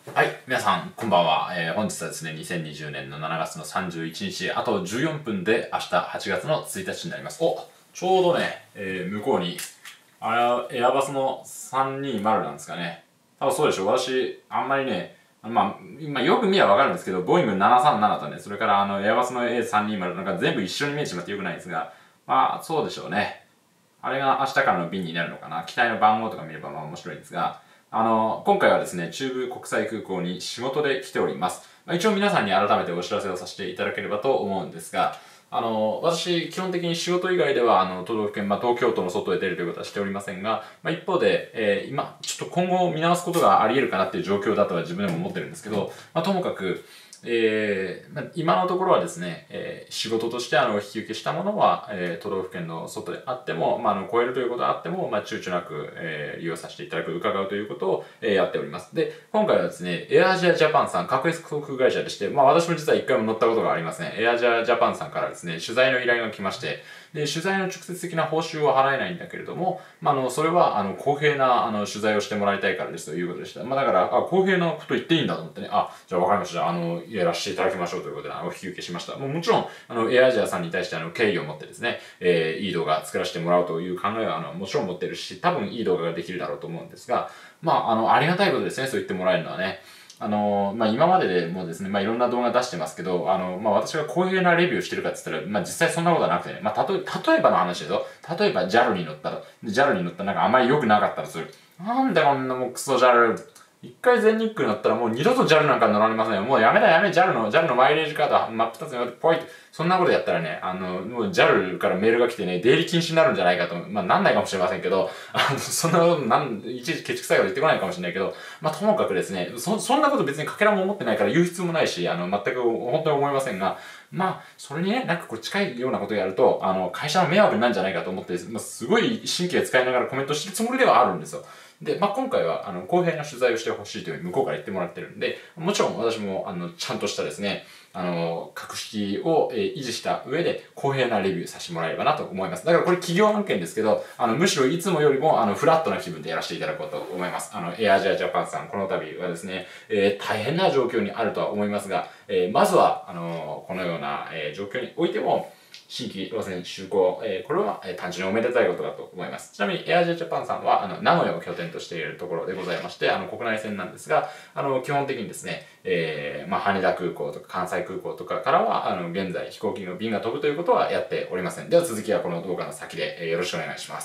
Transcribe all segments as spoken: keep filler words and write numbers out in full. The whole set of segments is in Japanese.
はい、皆さん、こんばんは。えー本日はですね、にせんにじゅうねんのしちがつのさんじゅういちにち、あとじゅうよんぷんで明日はちがつのついたちになります。お、ちょうどね、えー向こうに、あれ、エアバスのさんにーまるなんですかね。多分そうでしょう。私、あんまりね、まあ、今よく見ればわかるんですけど、ボーイングななさんななとね、それからあの、エアバスの エーさんにーまるなんか全部一緒に見えてしまってよくないんですが、まあ、そうでしょうね。あれが明日からの便になるのかな。機体の番号とか見ればまあ面白いんですが、あの、今回はですね、中部国際空港に仕事で来ております。まあ、一応皆さんに改めてお知らせをさせていただければと思うんですが、あの、私、基本的に仕事以外では、あの、都道府県、まあ、東京都の外へ出るということはしておりませんが、まあ、一方で、えー今、ちょっと今後見直すことがあり得るかなっていう状況だとは自分でも思ってるんですけど、まあ、ともかく、えーまあ、今のところはですね、えー仕事としてあの引き受けしたものは、えー都道府県の外であっても、まあ、あの超えるということがあっても、まあ、躊躇なく、えー利用させていただく、伺うということを、えーやっております。で、今回はですね、エアアジアジャパンさん、格安航空会社でして、まあ私も実は一回も乗ったことがありません。エアアジアジャパンさんからですね、取材の依頼が来まして、で、取材の直接的な報酬は払えないんだけれども、まあ、あの、それは、あの、公平な、あの、取材をしてもらいたいからですということでした。まあ、だから、あ、公平なこと言っていいんだと思ってね、あ、じゃあ分かりました。あの、やらせていただきましょうということで、あの、お引き受けしました。もうもちろん、あの、エアアジアさんに対して、あの、敬意を持ってですね、えー、いい動画作らせてもらうという考えは、あの、もちろん持ってるし、多分いい動画ができるだろうと思うんですが、まあ、あの、ありがたいことですね、そう言ってもらえるのはね。あのまあ、今まででもですね、まあ、いろんな動画出してますけど、あのまあ、私が公平なレビューしてるかって言ったら、まあ、実際そんなことはなくてね、まあ、たとえ、例えばの話ですよ。例えば ジャル に乗ったら、ジャル に乗ったらなんかあまり良くなかったらする。なんでこんなもうクソ ジャル、一回全日空乗ったらもう二度と ジャル なんか乗られませんよ。もうやめだやめ、ジャル の、ジャルのマイレージカード、真っ二つにポイって、そんなことやったらね、あの、もう ジャル からメールが来てね、出入り禁止になるんじゃないかと、まあなんないかもしれませんけど、あの、そんなこと、なん、いちいちケチくさいこと言ってこないかもしれないけど、まあともかくですね、そ、そんなこと別にかけらも思ってないから言う必要もないし、あの、全く本当に思いませんが、まあ、それにね、なんかこう近いようなことをやると、あの、会社の迷惑になるんじゃないかと思って、まあ、すごい神経使いながらコメントしてるつもりではあるんですよ。で、まあ、今回は、あの、公平な取材をしてほしいというふうに向こうから言ってもらってるんで、もちろん私も、あの、ちゃんとしたですね、あの、格式を、えー維持した上で、公平なレビューさせてもらえればなと思います。だからこれ企業案件ですけど、あの、むしろいつもよりも、あの、フラットな気分でやらせていただこうと思います。あの、エアアジアジャパンさん、この度はですね、えー大変な状況にあるとは思いますが、えーまずは、あのこのような、えー状況においても、新規路線就航、えーこれは、えー単純におめでたいことだと思います。ちなみに、エアジャジャパンさんは、あの、名古屋を拠点としているところでございまして、あの、国内線なんですが、あの、基本的にですね、えーまあ、羽田空港とか関西空港とかからは、あの、現在飛行機の便が飛ぶということはやっておりません。では続きはこの動画の先で、えーよろしくお願いします。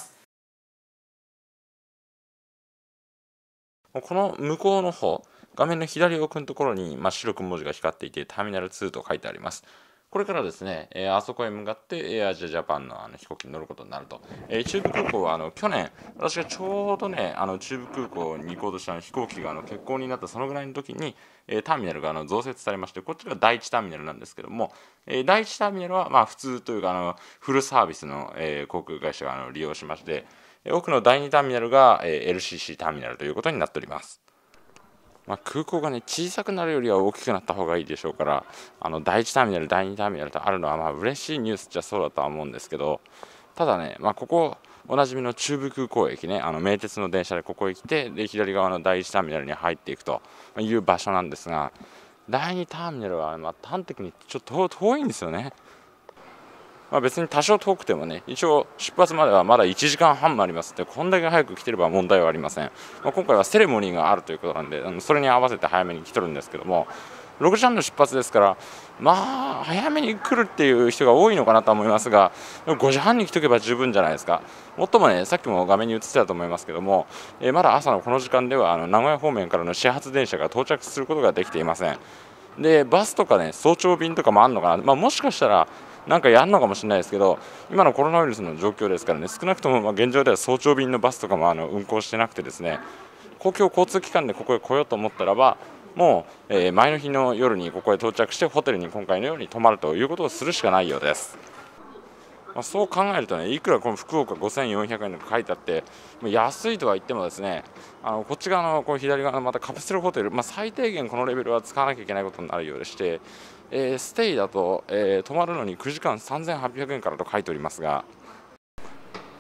この向こうの方、画面の左奥のところに、まあ、白く文字が光っていて、ターミナルツーと書いてあります。これからですね、えーあそこへ向かってエアアジアジャパンのあの飛行機に乗ることになると。えー中部空港はあの去年、私がちょうどね、あの中部空港に行こうとしたあの飛行機があの欠航になったそのぐらいの時に、えーターミナルがあの増設されまして、こっちが第一ターミナルなんですけども、えー第一ターミナルはまあ普通というかあのフルサービスの、えー航空会社があの利用しまして、奥のだいにターミナルが、えー エルシーシー ターミナルということになっております。まあ、空港がね小さくなるよりは大きくなった方がいいでしょうから、あのだいいちターミナルだいにターミナルとあるのはまあ嬉しいニュースじゃそうだとは思うんですけど、ただね、まあ、ここおなじみの中部空港駅ね、あの名鉄の電車でここへ来て、で左側のだいいちターミナルに入っていくという場所なんですが、だいにターミナルはまあ端的にちょっと遠いんですよね。まあ、別に多少遠くてもね、一応出発まではまだいちじかんはんもありますって、こんだけ早く来てれば問題はありません。まあ、今回はセレモニーがあるということなんで、あのそれに合わせて早めに来とるんですけども、ろくじはんの出発ですから、まあ早めに来るっていう人が多いのかなと思いますが、でもごじはんに来とけば十分じゃないですか。もっともね、さっきも画面に映ってたと思いますけども、えーまだ朝のこの時間ではあの名古屋方面からの始発電車が到着することができていません。でバスとかね、早朝便とかもあるのかな、まあ、もしかしたらなんかやるのかもしれないですけど、今のコロナウイルスの状況ですからね、少なくともまあ現状では早朝便のバスとかもあの運行してなくてですね、公共交通機関でここへ来ようと思ったらば、もう、えー前の日の夜にここへ到着してホテルに今回のように泊まるということをするしかないようです。まあ、そう考えるとね、いくらこの福岡ごせんよんひゃくえんとか書いてあって、安いとは言ってもですね、あのこっち側のこう左側のまたカプセルホテル、まあ、最低限このレベルは使わなきゃいけないことになるようでして、えーステイだと、えー泊まるのにくじかんさんぜんはっぴゃくえんからと書いておりますが、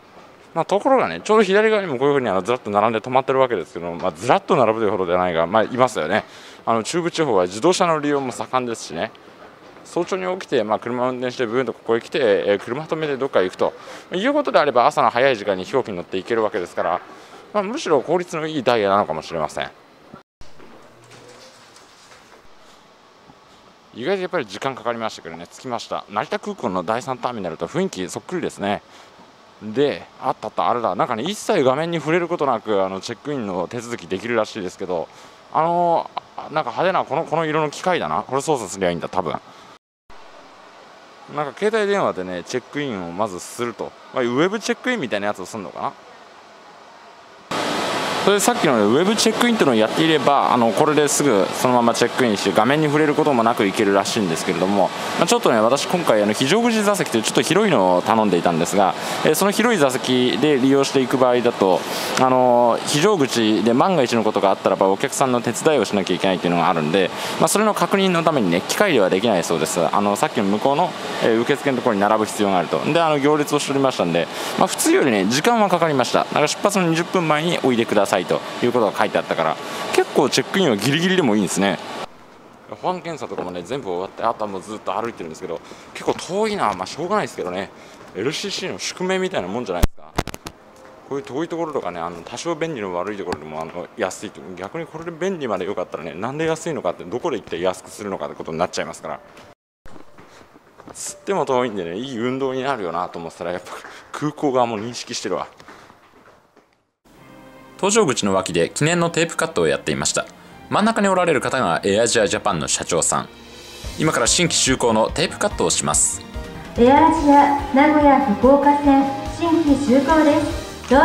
まあ、ところがね、ちょうど左側にもこういうふうにあのずらっと並んで止まってるわけですけど、まあ、ずらっと並ぶというほどではないが、まあ、いますよね。あの中部地方は自動車の利用も盛んですしね、早朝に起きて、まあ、車を運転してブーンとここへ来て、えー、車止めてどっかへ行くということであれば、朝の早い時間に飛行機に乗って行けるわけですから、まあ、むしろ効率のいいダイヤなのかもしれません。意外とやっぱり時間かかりましたけどね、着きました。成田空港のだいさんターミナルと雰囲気そっくりですね。で、あったあった、あれだ、なんかね、一切画面に触れることなくあのチェックインの手続きできるらしいですけど、あのー、なんか派手なこのこの色の機械だな、これ操作すりゃいいんだ、多分。なんか携帯電話でね、チェックインをまずすると、まあ、ウェブチェックインみたいなやつをするのかな。それでさっきの、ね、ウェブチェックインというのをやっていれば、あのこれですぐそのままチェックインして画面に触れることもなくいけるらしいんですけれども、まあ、ちょっとね、私今回あの非常口座席というちょっと広いのを頼んでいたんですが、えー、その広い座席で利用していく場合だと、あのー、非常口で万が一のことがあったらばお客さんの手伝いをしなきゃいけないというのがあるんで、まあ、それの確認のためにね、機械ではできないそうです。あのさっきの向こうの、えー、受付のところに並ぶ必要があると。で、あの行列をしておりましたんで、まあ、普通よりね時間はかかりました。だから出発のにじゅっぷんまえにおいでくださいということが書いてあったから、結構チェックインはギリギリでもいいんですね。保安検査とかもね全部終わって、あとはもうずっと歩いてるんですけど、結構遠いな。まあしょうがないですけどね、 エルシーシー の宿命みたいなもんじゃないですか。こういう遠いところとかね、あの多少便利の悪いところでもあの安いと、逆にこれで便利まで良かったらね、なんで安いのかって、どこで行って安くするのかってことになっちゃいますから、つっても遠いんでね、いい運動になるよなと思ったら、やっぱ空港側も認識してるわ。 搭乗口の脇で記念のテープカットをやっていました。真ん中におられる方がエアアジアジャパンの社長さん。今から新規就航のテープカットをします。 エアアジア名古屋福岡線新規就航です。どうぞ。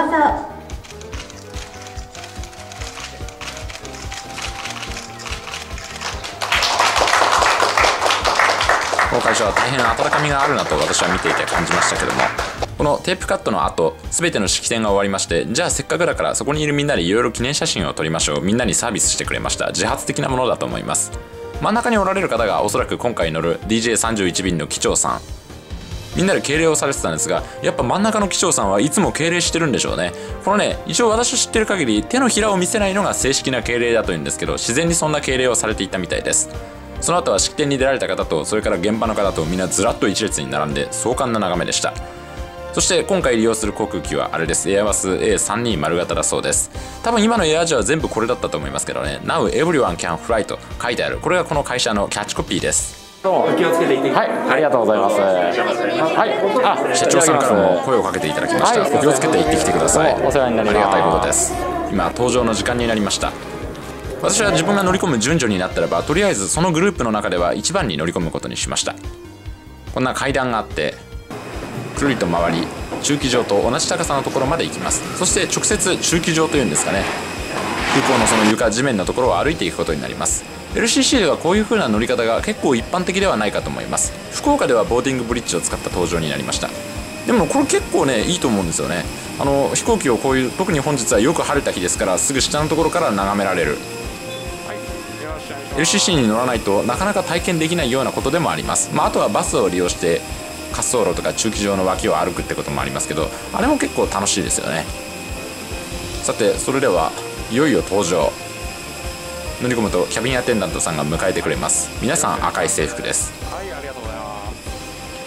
この会社は大変温かみがあるなと私は見ていて感じましたけども、このテープカットの後、全ての式典が終わりまして、じゃあせっかくだからそこにいるみんなでいろいろ記念写真を撮りましょう、みんなにサービスしてくれました。自発的なものだと思います。真ん中におられる方がおそらく今回乗る ディージェーさんじゅういち 便の機長さん。みんなで敬礼をされてたんですが、やっぱ真ん中の機長さんはいつも敬礼してるんでしょうね。このね、一応私の知ってる限り手のひらを見せないのが正式な敬礼だというんですけど、自然にそんな敬礼をされていたみたいです。その後は式典に出られた方と、それから現場の方とみんなずらっと一列に並んで壮観な眺めでした。そして今回利用する航空機はあれです。エアバス エーさんじゅうに 型だそうです。多分今のエアアジアは全部これだったと思いますけどね。 Now everyone can fly と書いてある。これがこの会社のキャッチコピーです。 どうもお気をつけていって、はい、ありがとうございます。はい、 社長さんからも声をかけていただきました。はい、お気をつけて行ってきてください。 お世話になります。 ありがたいことです。今搭乗の時間になりました。私は自分が乗り込む順序になったらば、とりあえずそのグループの中ではいちばんに乗り込むことにしました。こんな階段があって、くるりと回り駐機場と同じ高さのところまで行きます。そして直接駐機場というんですかね、空港のその床地面のところを歩いていくことになります。 エルシーシー ではこういう風な乗り方が結構一般的ではないかと思います。福岡ではボーディングブリッジを使った搭乗になりました。でもこれ結構ねいいと思うんですよね。あの飛行機をこういう、特に本日はよく晴れた日ですから、すぐ下のところから眺められる。 エルシーシー に乗らないとなかなか体験できないようなことでもあります。まあ、あとはバスを利用して滑走路とか駐機場の脇を歩くってこともありますけど、あれも結構楽しいですよね。さて、それではいよいよ搭乗。乗り込むとキャビンアテンダントさんが迎えてくれます。皆さん赤い制服です。 はい、ありがとうございます。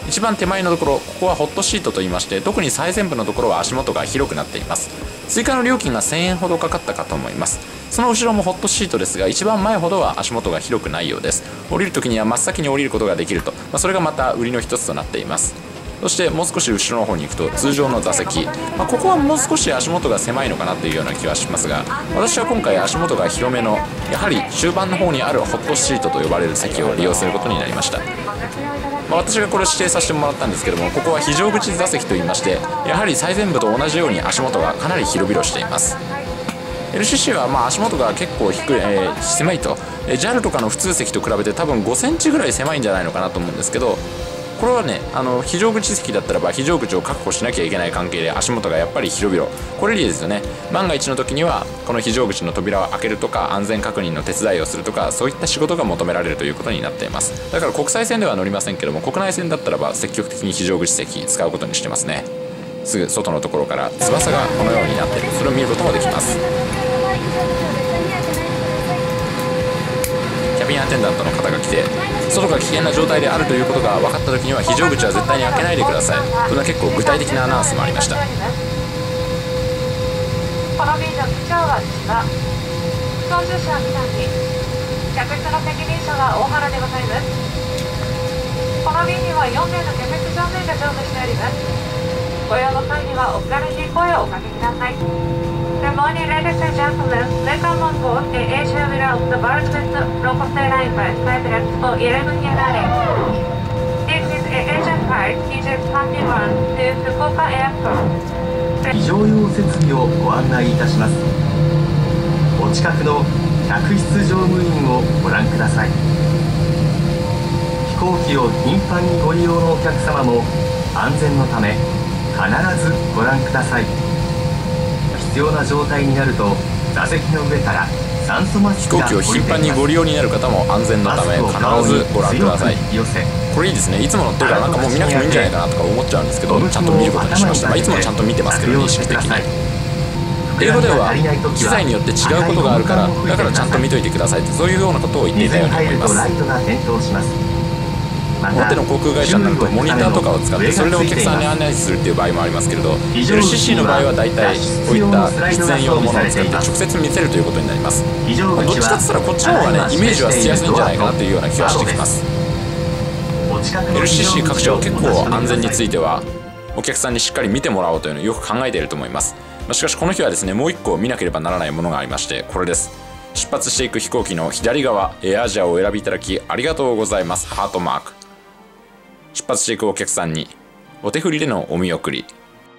一番手前のところ、ここはホットシートといいまして、特に最前部のところは足元が広くなっています。追加の料金がせんえんほどかかったかと思います。その後ろもホットシートですが、一番前ほどは足元が広くないようです。降りるときには真っ先に降りることができると、まあ、それがまた売りの一つとなっています。そしてもう少し後ろの方に行くと通常の座席、まあ、ここはもう少し足元が狭いのかなというような気はしますが、私は今回足元が広めの、やはり終盤の方にあるホットシートと呼ばれる席を利用することになりました。まあ、私がこれ指定させてもらったんですけども、ここは非常口座席といいまして、やはり最前部と同じように足元がかなり広々しています。 エルシーシー はまあ足元が結構低い、えー、狭いと、えー、ジャル とかの普通席と比べて多分ごセンチぐらい狭いんじゃないのかなと思うんですけど、これはね、あの非常口席だったらば非常口を確保しなきゃいけない関係で足元がやっぱり広々、これいいですよね。万が一の時にはこの非常口の扉を開けるとか、安全確認の手伝いをするとか、そういった仕事が求められるということになっています。だから国際線では乗りませんけども、国内線だったらば積極的に非常口席使うことにしてますね。 すぐ外のところから翼がこのようになっている、それを見ることもできます。キャビンアテンダントの方が来て、外が危険な状態であるということが分かった時には非常口は絶対に開けないでください。それは結構具体的なアナウンスもありました。 この便の機長は千葉、操縦者は南、客室の責任者は大原でございます。この便にはよんめいの客室乗務員が乗務しております。ご用の際にはお気軽に声をおかけください。Good morning, ladies and gentlemen. Welcome on board the Asia without the world's best low-cost airline by SkyTrax for eleven year running. This is Asian Flight E Jさんじゅういち to Fukuoka Airport. 非常用設備をご案内いたします。お近くの客室乗務員をご覧ください。飛行機を頻繁にご利用のお客様も安全のため必ずご覧ください。必要な状態になると座席の上から酸素マスクが飛行機を頻繁にご利用になる方も安全のため必ずご覧ください。これいいですね。いつも乗ってるからなんかもう見なくてもいいんじゃないかなとか思っちゃうんですけど、ちゃんと見ることにしました。まあ、いつもちゃんと見てますけど、認識的に。英語では機材によって違うことがあるから、だからちゃんと見といてくださいって、そういうようなことを言っていたように思います。大手の航空会社になるとモニターとかを使ってそれでお客さんに案内するっていう場合もありますけれど、 エルシーシー の場合はだいたいこういった出演用のものを使って直接見せるということになります。まあ、どっちかって言ったらこっちの方がねイメージはしやすいんじゃないかなというような気はしてきます。 エルシーシー 各社は結構安全についてはお客さんにしっかり見てもらおうというのをよく考えていると思います。まあ、しかしこの日はですねもう一個見なければならないものがありまして、これです。出発していく飛行機の左側エアアジアをお選びいただきありがとうございます。ハートマーク。出発していくお客さんにお手振りでのお見送り。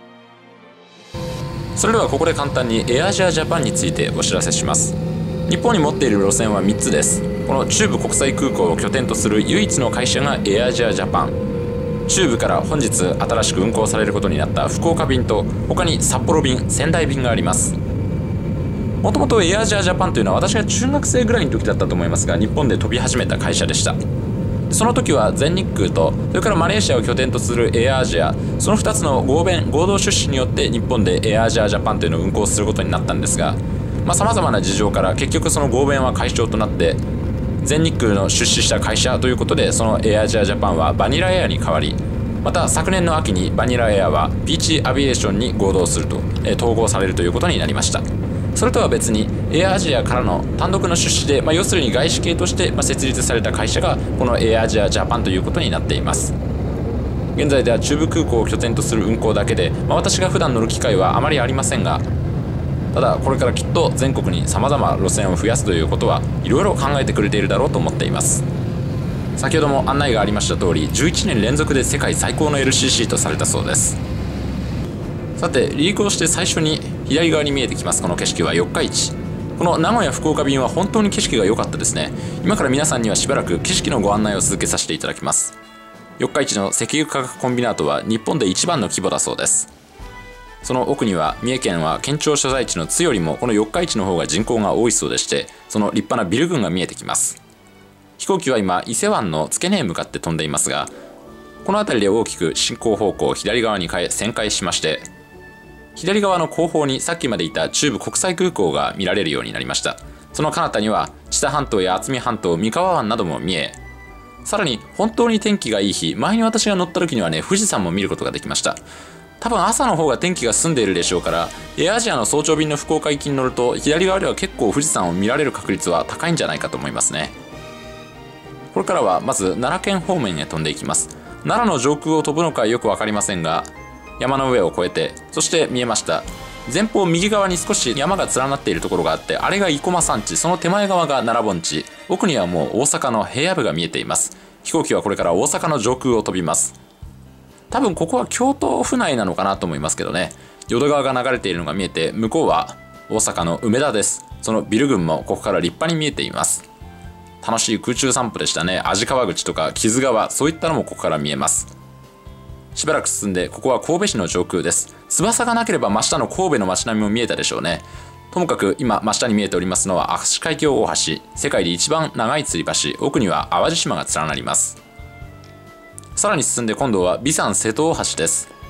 それではここで簡単にエアアジアジャパンについてお知らせします。日本に持っている路線はみっつです。この中部国際空港を拠点とする唯一の会社がエアアジアジャパン。中部から本日新しく運航されることになった福岡便と他に札幌便、仙台便があります。もともとエアアジアジャパンというのは私が中学生ぐらいの時だったと思いますが、日本で飛び始めた会社でした。その時は全日空とそれからマレーシアを拠点とするエアアジア、そのふたつの合弁合同出資によって日本でエアアジアジャパンというのを運航することになったんですが、さまざ、まな事情から結局その合弁は解消となって全日空の出資した会社ということで、そのエアアジアジャパンはバニラエアに変わり、また昨年の秋にバニラエアはピーチアビエーションに合同すると、えー、統合されるということになりました。それとは別にエアアジアからの単独の出資で、まあ、要するに外資系として、まあ、設立された会社がこのエアアジアジャパンということになっています。現在では中部空港を拠点とする運航だけで、まあ、私が普段乗る機会はあまりありませんが、ただこれからきっと全国にさまざま路線を増やすということはいろいろ考えてくれているだろうと思っています。先ほども案内がありました通りじゅういちねん連続で世界最高の エルシーシー とされたそうです。さて離陸をして最初に左側に見えてきますこの景色は四日市。この名古屋福岡便は本当に景色が良かったですね。今から皆さんにはしばらく景色のご案内を続けさせていただきます。四日市の石油化学コンビナートは日本で一番の規模だそうです。その奥には三重県は県庁所在地の津よりもこの四日市の方が人口が多いそうでして、その立派なビル群が見えてきます。飛行機は今伊勢湾の付け根へ向かって飛んでいますが、この辺りで大きく進行方向を左側に変え旋回しまして、左側の後方にさっきまでいた中部国際空港が見られるようになりました。その彼方には知多半島や渥美半島、三河湾なども見え、さらに本当に天気がいい日、前に私が乗った時にはね富士山も見ることができました。多分朝の方が天気が澄んでいるでしょうから、エアアジアの早朝便の福岡行きに乗ると左側では結構富士山を見られる確率は高いんじゃないかと思いますね。これからはまず奈良県方面へ飛んでいきます。奈良の上空を飛ぶのかよく分かりませんが、山の上を越えて、そして見えました前方右側に少し山が連なっているところがあって、あれが生駒山地、その手前側が奈良盆地、奥にはもう大阪の平野部が見えています。飛行機はこれから大阪の上空を飛びます。多分ここは京都府内なのかなと思いますけどね。淀川が流れているのが見えて、向こうは大阪の梅田です。そのビル群もここから立派に見えています。楽しい空中散歩でしたね。鯵川口とか木津川、そういったのもここから見えます。しばらく進んで、ここは神戸市の上空です。翼がなければ真下の神戸の街並みも見えたでしょうね。ともかく今真下に見えておりますのは明石海峡大橋、世界で一番長い吊り橋、奥には淡路島が連なります。さらに進んで今度は眉山瀬戸大橋です。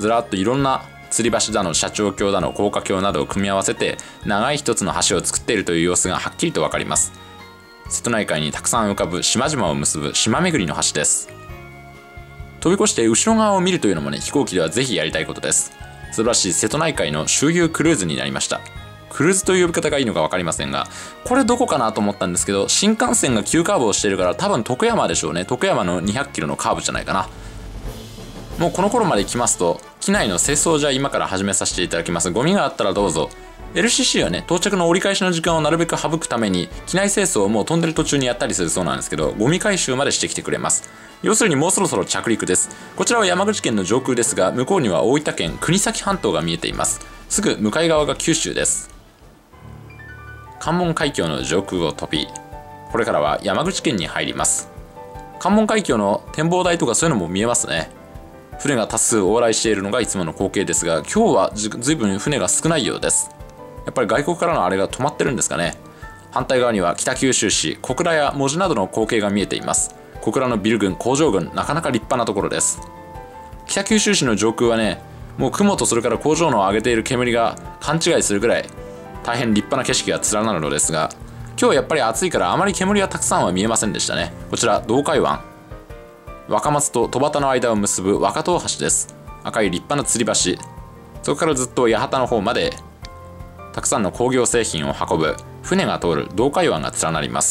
ずらっといろんな吊り橋だの斜張橋だの高架橋などを組み合わせて長い一つの橋を作っているという様子がはっきりと分かります。瀬戸内海にたくさん浮かぶ島々を結ぶ島巡りの橋です。飛び越して後ろ側を見るというのもね、飛行機ではぜひやりたいことです。素晴らしい瀬戸内海の周遊クルーズになりました。クルーズという呼び方がいいのか分かりませんが、これどこかなと思ったんですけど、新幹線が急カーブをしているから多分徳山でしょうね。徳山のにひゃくキロのカーブじゃないかな。もうこの頃まで来ますと、機内の清掃じゃ今から始めさせていただきます。ゴミがあったらどうぞ。エルシーシー はね、到着の折り返しの時間をなるべく省くために、機内清掃をもう飛んでる途中にやったりするそうなんですけど、ゴミ回収までしてきてくれます。要するにもうそろそろ着陸です。こちらは山口県の上空ですが、向こうには大分県国東半島が見えています。すぐ向かい側が九州です。関門海峡の上空を飛び、これからは山口県に入ります。関門海峡の展望台とかそういうのも見えますね。船が多数往来しているのがいつもの光景ですが、今日はずずいぶん船が少ないようです。やっぱり外国からのあれが止まってるんですかね。反対側には北九州市小倉や門司などの光景が見えています。小倉のビル群、工場群、なかなか立派なところです。北九州市の上空はね、もう雲とそれから工場の上げている煙が勘違いするぐらい大変立派な景色が連なるのですが、今日はやっぱり暑いからあまり煙がたくさんは見えませんでしたね。こちら洞海湾、若松と戸畑の間を結ぶ若戸大橋です。赤い立派な吊り橋、そこからずっと八幡の方までたくさんの工業製品を運ぶ船が通る洞海湾が連なります。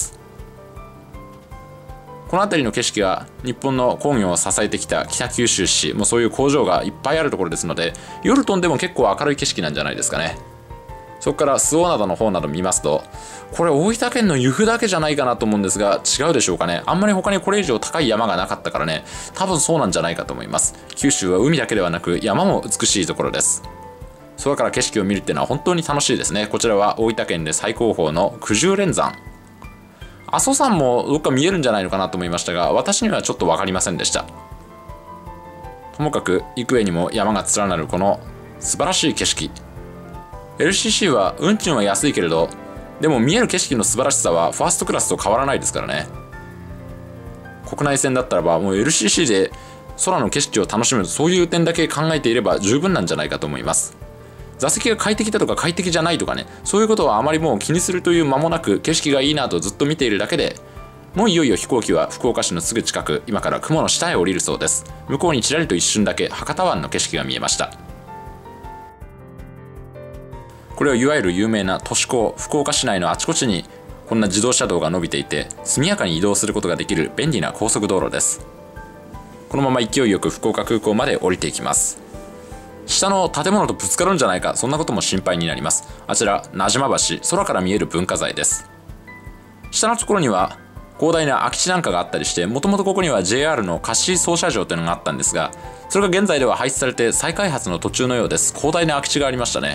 この辺りの景色は日本の工業を支えてきた北九州市、もうそういう工場がいっぱいあるところですので、夜飛んでも結構明るい景色なんじゃないですかね。そこから周防灘の方など見ますと、これ大分県の由布だけじゃないかなと思うんですが、違うでしょうかね。あんまり他にこれ以上高い山がなかったからね、多分そうなんじゃないかと思います。九州は海だけではなく山も美しいところです。空から景色を見るっていうのは本当に楽しいですね。こちらは大分県で最高峰の九十連山。阿蘇山もどっか見えるんじゃないのかなと思いましたが、私にはちょっと分かりませんでした。ともかく幾重にも山が連なるこの素晴らしい景色。エルシーシー は運賃は安いけれど、でも見える景色の素晴らしさはファーストクラスと変わらないですからね。国内線だったらばもう エルシーシー で空の景色を楽しむ、そういう点だけ考えていれば十分なんじゃないかと思います。座席が快適だとか快適じゃないとかね、そういうことはあまりもう気にするという間もなく、景色がいいなとずっと見ているだけで、もういよいよ飛行機は福岡市のすぐ近く、今から雲の下へ降りるそうです。向こうにちらりと一瞬だけ博多湾の景色が見えました。これはいわゆる有名な都市高、福岡市内のあちこちにこんな自動車道が伸びていて、速やかに移動することができる便利な高速道路です。このまま勢いよく福岡空港まで降りていきます。下の建物とぶつかるんじゃないか、そんなことも心配になります。あちら名島橋、空から見える文化財です。下のところには広大な空き地なんかがあったりして、もともとここには ジェイアール の貸し操車場というのがあったんですが、それが現在では廃止されて再開発の途中のようです。広大な空き地がありましたね。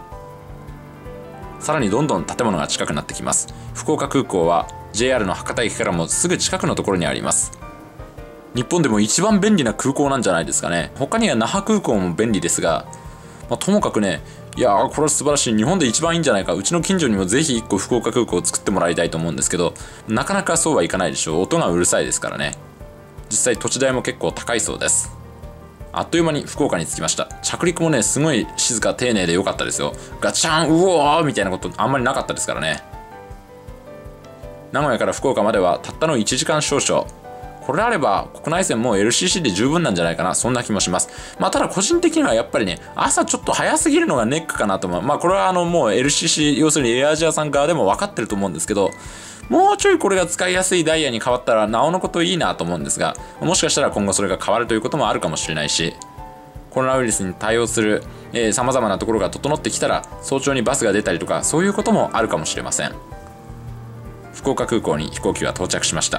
さらにどんどん建物が近くなってきます。福岡空港は ジェイアール の博多駅からもすぐ近くのところにあります。日本でも一番便利な空港なんじゃないですかね。他には那覇空港も便利ですが、まあ、ともかくね、いやーこれは素晴らしい、日本で一番いいんじゃないか、うちの近所にもぜひいっこ福岡空港を作ってもらいたいと思うんですけど、なかなかそうはいかないでしょう。音がうるさいですからね。実際土地代も結構高いそうです。あっという間に福岡に着きました。着陸もねすごい静か丁寧で良かったですよ。ガチャンうおーみたいなことあんまりなかったですからね。名古屋から福岡まではたったのいちじかん少々。これであれば国内線も エルシーシー で十分なんじゃないかな、そんな気もします。まあただ個人的にはやっぱりね、朝ちょっと早すぎるのがネックかなと思う。まあこれはあのもう エルシーシー、要するにエアアジアさん側でも分かってると思うんですけど、もうちょいこれが使いやすいダイヤに変わったらなおのこといいなと思うんですが、もしかしたら今後それが変わるということもあるかもしれないし、コロナウイルスに対応するさまざまなところが整ってきたら早朝にバスが出たりとか、そういうこともあるかもしれません。福岡空港に飛行機は到着しました。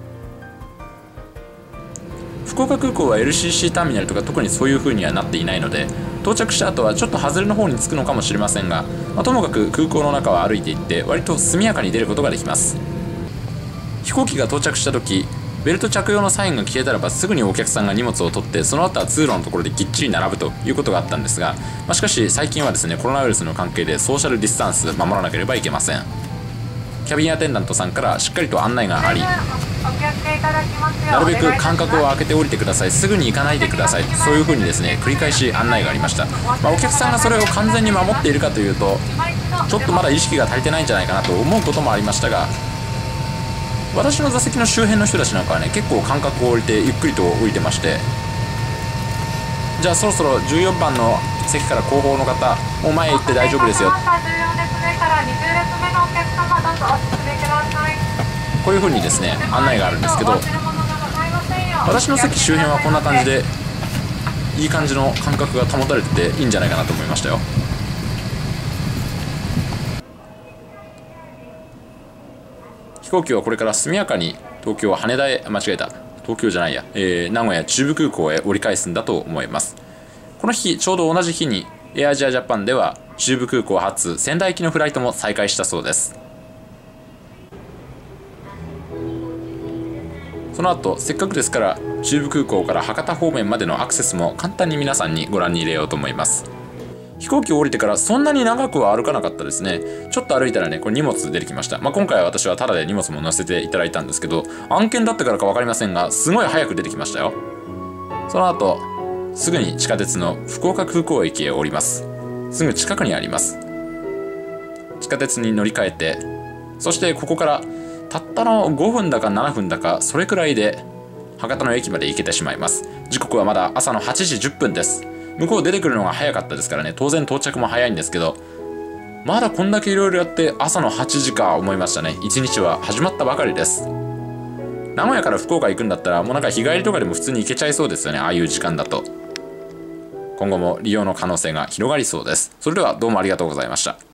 福岡空港は エルシーシー ターミナルとか特にそういう風にはなっていないので、到着した後はちょっと外れの方に着くのかもしれませんが、まあ、ともかく空港の中を歩いていって割と速やかに出ることができます。飛行機が到着した時、ベルト着用のサインが消えたらばすぐにお客さんが荷物を取って、その後は通路のところでぎっちり並ぶということがあったんですが、まあ、しかし最近はですねコロナウイルスの関係でソーシャルディスタンス守らなければいけません。 キャビンアテンダントさんからしっかりと案内があり、 お気をつけいただきますようなるべくお願いいたします。 間隔を空けて降りてください、すぐに行かないでください、そういう風にですね繰り返し案内がありました。まあ、お客さんがそれを完全に守っているかというと、ちょっとまだ意識が足りてないんじゃないかなと思うこともありましたが、私の座席の周辺の人たちなんかはね結構間隔を置いてゆっくりと降りてまして、じゃあそろそろじゅうよんばんの席から後方の方もう前へ行って大丈夫ですよ、 じゅうよん列目からにじゅう列目のお客様どうぞお進みください。 こういう風にですね案内があるんですけど、私の席周辺はこんな感じでいい感じの感覚が保たれてていいんじゃないかなと思いましたよ。飛行機はこれから速やかに東京羽田へ、間違えた、東京じゃないや、えー、名古屋中部空港へ折り返すんだと思います。この日ちょうど同じ日にエアアジアジャパンでは中部空港発仙台行きのフライトも再開したそうです。その後せっかくですから中部空港から博多方面までのアクセスも簡単に皆さんにご覧に入れようと思います。飛行機を降りてからそんなに長くは歩かなかったですね。ちょっと歩いたらねこれ荷物出てきました。まあ、今回は私はタダで荷物も載せていただいたんですけど、案件だったからか分かりませんがすごい早く出てきましたよ。その後すぐに地下鉄の福岡空港駅へ降ります。すぐ近くにあります。地下鉄に乗り換えて、そしてここからたったのごふんだかななふんだかそれくらいで博多の駅まで行けてしまいます。時刻はまだ朝のはちじじゅっぷんです。向こう出てくるのが早かったですからね、当然到着も早いんですけど、まだこんだけいろいろやって朝のはちじか思いましたね。一日は始まったばかりです。名古屋から福岡行くんだったらもうなんか日帰りとかでも普通に行けちゃいそうですよね、ああいう時間だと。今後も利用の可能性が広がりそうです。それではどうもありがとうございました。